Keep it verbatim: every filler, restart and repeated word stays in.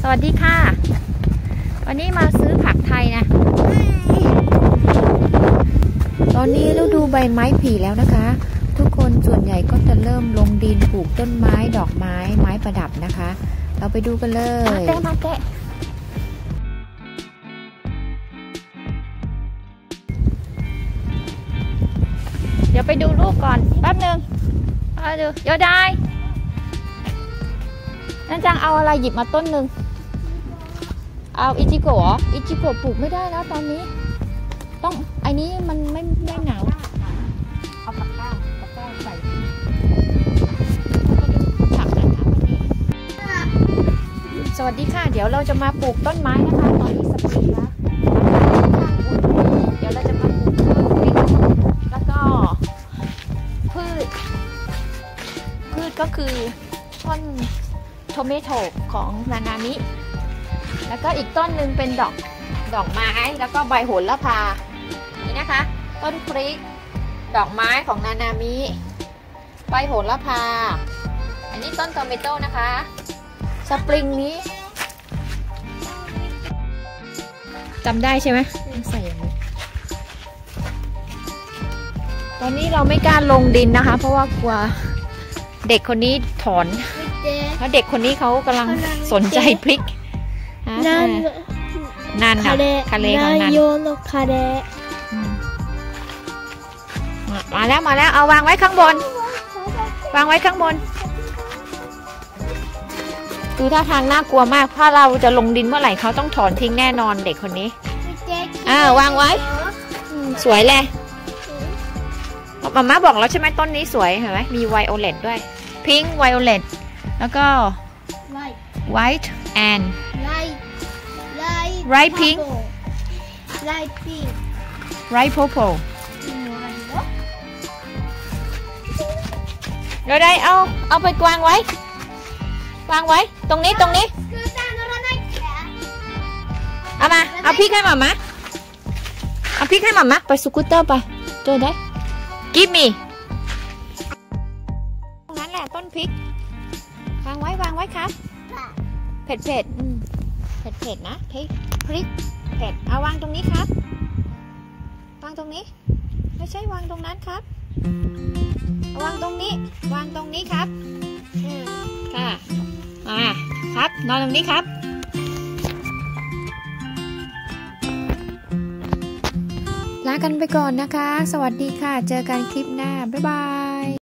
สวัสดีค่ะวันนี้มาซื้อผักไทยนะตอนนี้ฤดูใบไม้ผลิแล้วนะคะทุกคนส่วนใหญ่ก็จะเริ่มลงดินปลูกต้นไม้ดอกไม้ไม้ประดับนะคะเราไปดูกันเลยมาเตะมาเตะเดี๋ยวไปดูรูปก่อนแป๊บนึงเอาดูเดี๋ยวได้นั่นจังเอาอะไรหยิบมาต้นหนึ่งเอาอิจิโกะเหรออิจิโกะปลูกไม่ได้แล้วตอนนี้ต้องไอ้นี้มันไม่ไม่หนาวเอาผักก้าวผักก้าวใส่ผักนะคะวันนี้สวัสดีค่ะเดี๋ยวเราจะมาปลูกต้นไม้นะคะตอนนี้สปริงแล้วเดี๋ยวเราจะมาปลูกต้นพริกแล้วก็พืชพืชก็คือต้นโทเมโตของนานามิแล้วก็อีกต้นหนึ่งเป็นดอกดอกไม้แล้วก็ใบโหระพานี่นะคะต้นพริกดอกไม้ของนานามิใบโหระพาอันนี้ต้นโทเมโตนะคะสปริงนี้จำได้ใช่ไหมใส่อย่างนี้ตอนนี้เราไม่กล้าลงดินนะคะเพราะว่ากลัวเด็กคนนี้ถอนแล้วเด็กคนนี้เขากำลังสนใจพริกนันนันอะคาเลของนันคาเลมาแล้วมาแล้วเอาวางไว้ข้างบนวางไว้ข้างบนดูท่าทางน่ากลัวมากถ้าเราจะลงดินเมื่อไหร่เขาต้องถอนทิ้งแน่นอนเด็กคนนี้อ่าวางไว้สวยเลยมาม่าบอกแล้วใช่ไหมต้นนี้สวยเห็นไหมมีไวโอเลตด้วยพิงค์ไวโอเลตแล้วก็ white and right pink right pink right purple เดี๋ยวได้เอาเอาไปวางไว้วางไว้ตรงนี้ตรงนี้เอามาเอาพริกให้หม่ามาเอาพริกให้หม่ามาไปสกูตเตอร์ไปเจอได้กิฟมี่ตรงนั้นแหละต้นพริกวางไว้วางไว้ครับเผ็ดเผ็ดเผ็ดเผ็ดนะพริกพริกเผ็ดเอาวางตรงนี้ครับวางตรงนี้ไม่ใช่วางตรงนั้นครับวางตรงนี้วางตรงนี้ครับค่ะมาครับนอนตรงนี้ครับลากันไปก่อนนะคะสวัสดีค่ะเจอกันคลิปหน้าบ๊ายบาย